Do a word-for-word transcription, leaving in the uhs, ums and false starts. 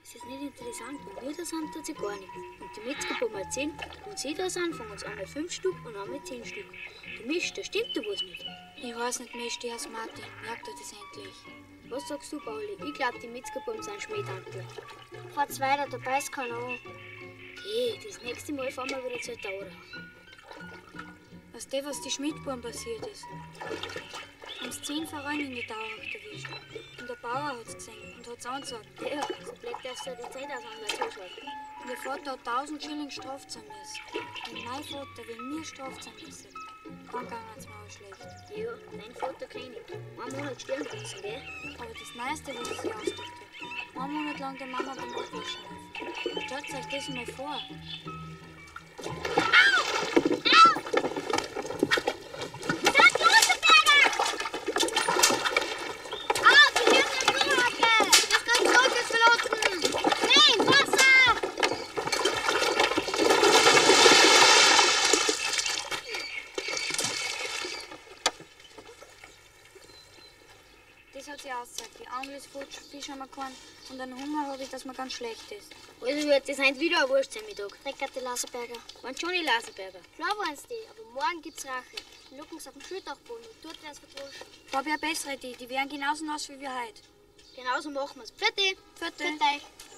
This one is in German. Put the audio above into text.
Es ist nicht interessant, wo wir da sind, tut sie gar nicht. Und die Metzgerbuben hat zehn und sie da sind, fangen uns einmal fünf Stück und einmal zehn Stück. Du Misch, da stimmt da was nicht. Ich weiß nicht, Misch, die heißt Martin. Merkt ihr das endlich? Was sagst du, Pauli? Ich glaub, die Metzgerbuben sind Schmähdantler. Fahrt's weiter, da beißt keiner an. Hey, das nächste Mal fahren wir wieder zur Taura. Weißt du, was die Schmidtbuben passiert ist? Haben sie zehn Vereine in die Taura erwischt. Und der Bauer hat's gesehen und hat's angesagt. Ja, so blöd darfst du die zehntausend Anwalt zuschauen. Und ihr Vater hat tausend Schilling Straf zahlen müssen. Wenn mein Vater wegen mir Straf zahlen müssen, dann ging es mir auch schlecht. Ja, dein Vater kenn ich. Einen Monat sterben müssen, gell? Aber das meiste, was ich sich ausgedacht habe, einen Monat lang der Mama beim Abwaschen helfen. Stellt euch das mal vor. Das hat sie ausgesagt. Die Angel ist futsch, Fisch haben wir keinen und einen Hunger habe ich, dass mir ganz schlecht ist. Also wird das heute wieder ein Wurst sein Mittag. Reckert die Laserberger. Waren schon die Laserberger. Klar waren's die, aber morgen gibt's Rache. Die Luckens auf dem Schultachboden und dort wär's verdroschen. Da habe ich eine bessere Idee. Die wären genauso nass wie wir heute. Genauso machen wir's. Vierte! Vierte. Für euch.